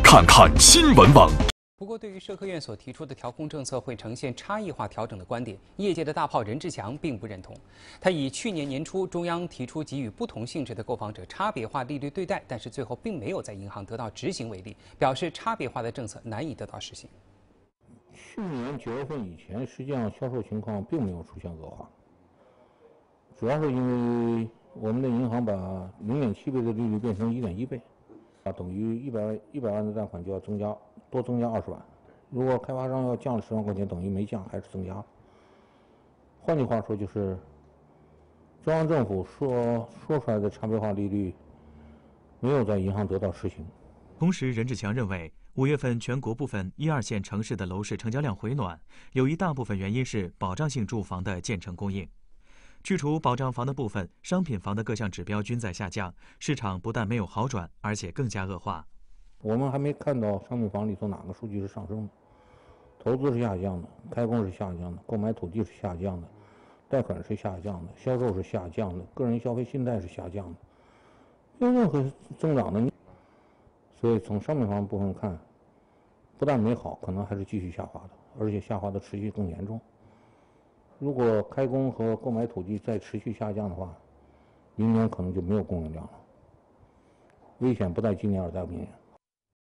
看看新闻网。 不过，对于社科院所提出的调控政策会呈现差异化调整的观点，业界的大炮任志强并不认同。他以去年年初中央提出给予不同性质的购房者差别化利率对待，但是最后并没有在银行得到执行为例，表示差别化的政策难以得到实行。 去年9月份以前，实际上销售情况并没有出现恶化，主要是因为我们的银行把0.7倍的利率变成1.1倍，等于100万的贷款就要多增加20万。如果开发商要降了10万块钱，等于没降，还是增加了。换句话说，就是中央政府说出来的差别化利率没有在银行得到实行。 同时，任志强认为，5月份全国部分1、2线城市的楼市成交量回暖，有一大部分原因是保障性住房的建成供应。去除保障房的部分，商品房的各项指标均在下降，市场不但没有好转，而且更加恶化。 我们还没看到商品房里头哪个数据是上升的，投资是下降的，开工是下降的，购买土地是下降的，贷款是下降的，销售是下降的，个人消费信贷是下降的，没有任何增长的。所以从商品房部分看，不但没好，可能还是继续下滑的，而且下滑的持续更严重。如果开工和购买土地再持续下降的话，明年可能就没有供应量了。危险不在今年，而在明年。